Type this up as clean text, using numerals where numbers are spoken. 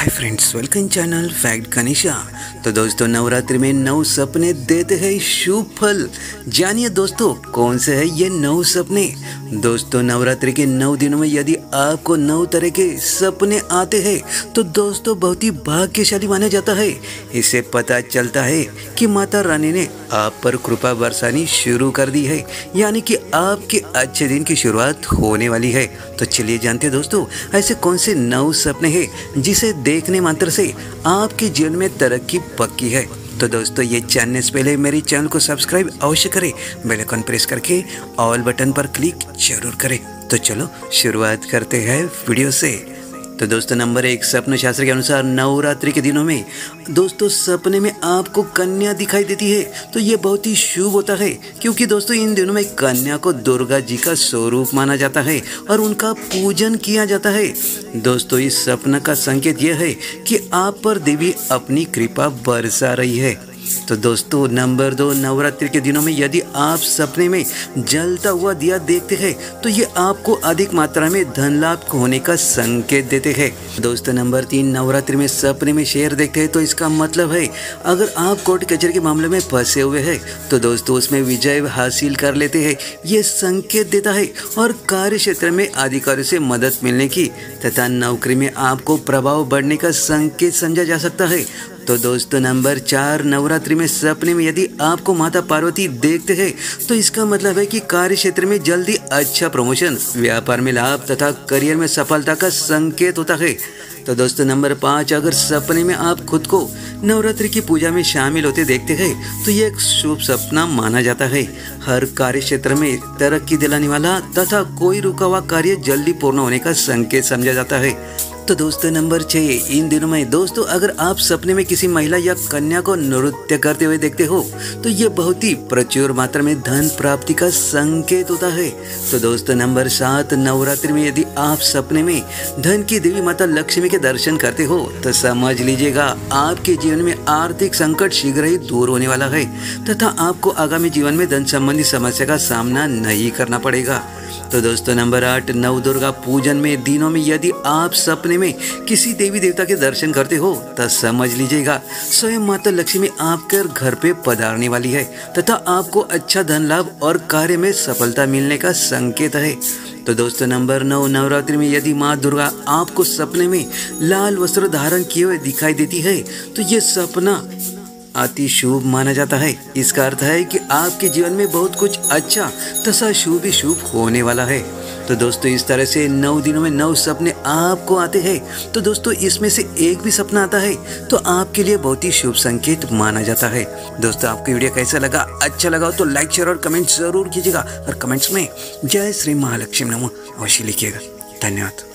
हाय friends, welcome channel fact Ganesha. तो दोस्तों, नवरात्रि में 9 सपने देते हैं शुभ फल। जानिए दोस्तों, कौन से है ये 9 सपने। दोस्तों, नवरात्रि के 9 दिनों में यदि आपको 9 तरह के सपने आते हैं तो दोस्तों बहुत ही भाग्यशाली माना जाता है। इससे पता चलता है कि माता रानी ने आप पर कृपा बरसानी शुरू कर दी है, यानी कि आपके अच्छे दिन की शुरुआत होने वाली है। तो चलिए जानते हैं दोस्तों, ऐसे कौन से 9 सपने हैं जिसे देखने मात्र से आपके जीवन में तरक्की पक्की है। तो दोस्तों, ये जानने से पहले मेरे चैनल को सब्सक्राइब अवश्य करें, बेल आइकन प्रेस करके ऑल बटन पर क्लिक जरूर करें। तो चलो शुरुआत करते हैं वीडियो से। तो दोस्तों, नंबर 1, स्वप्न शास्त्र के अनुसार नवरात्रि के दिनों में दोस्तों सपने में आपको कन्या दिखाई देती है तो ये बहुत ही शुभ होता है, क्योंकि दोस्तों इन दिनों में कन्या को दुर्गा जी का स्वरूप माना जाता है और उनका पूजन किया जाता है। दोस्तों, इस सपना का संकेत यह है कि आप पर देवी अपनी कृपा बरसा रही है। तो दोस्तों, नंबर 2, नवरात्रि के दिनों में यदि आप सपने में जलता हुआ दिया देखते हैं तो ये आपको अधिक मात्रा में धन लाभ होने का संकेत देते हैं। दोस्तों, नंबर 3, नवरात्रि में सपने में शेर देखते हैं तो इसका मतलब है अगर आप कोर्ट कचहरी के मामले में फंसे हुए हैं तो दोस्तों उसमें विजय हासिल कर लेते हैं। ये संकेत देता है और कार्य क्षेत्र में अधिकारियों से मदद मिलने की तथा नौकरी में आपको प्रभाव बढ़ने का संकेत समझा जा सकता है। तो दोस्तों, नंबर 4, नवरात्रि में सपने में यदि आपको माता पार्वती देखते हैं तो इसका मतलब है कि कार्य क्षेत्र में जल्दी अच्छा प्रमोशन, व्यापार में लाभ तथा करियर में सफलता का संकेत होता है। तो दोस्तों, नंबर 5, अगर सपने में आप खुद को नवरात्रि की पूजा में शामिल होते देखते हैं तो ये एक शुभ सपना माना जाता है। हर कार्य क्षेत्र में तरक्की दिलाने वाला तथा कोई रुका हुआ कार्य जल्दी पूर्ण होने का संकेत समझा जाता है। तो दोस्तों, नंबर 6, इन दिनों में दोस्तों अगर आप सपने में किसी महिला या कन्या को नृत्य करते हुए देखते हो तो ये बहुत ही प्रचुर मात्रा में धन प्राप्ति का संकेत होता है। तो दोस्तों, नंबर 7, नवरात्रि में यदि आप सपने में धन की देवी माता लक्ष्मी के दर्शन करते हो तो समझ लीजिएगा आपके जीवन में आर्थिक संकट शीघ्र ही दूर होने वाला है तथा आपको आगामी जीवन में धन संबंधी समस्या का सामना नहीं करना पड़ेगा। तो दोस्तों, नंबर 8, नवदुर्गा पूजन में दिनों में यदि आप सपने में किसी देवी देवता के दर्शन करते हो तो समझ लीजिएगा स्वयं माता लक्ष्मी आपके घर पे पधारने वाली है तथा आपको अच्छा धन लाभ और कार्य में सफलता मिलने का संकेत है। तो दोस्तों, नंबर 9, नवरात्रि में यदि माँ दुर्गा आपको सपने में लाल वस्त्र धारण किए हुए दिखाई देती है तो ये सपना अति शुभ माना जाता है। इसका अर्थ है कि आपके जीवन में बहुत कुछ अच्छा तथा शुभ ही शुभ होने वाला है। तो दोस्तों, इस तरह से 9 दिनों में 9 सपने आपको आते हैं। तो दोस्तों, इसमें से एक भी सपना आता है तो आपके लिए बहुत ही शुभ संकेत माना जाता है। दोस्तों, आपको वीडियो कैसा लगा? अच्छा लगा तो लाइक, शेयर और कमेंट जरूर कीजिएगा और कमेंट्स में जय श्री महालक्ष्मी नमः अवश्य लिखिएगा। धन्यवाद।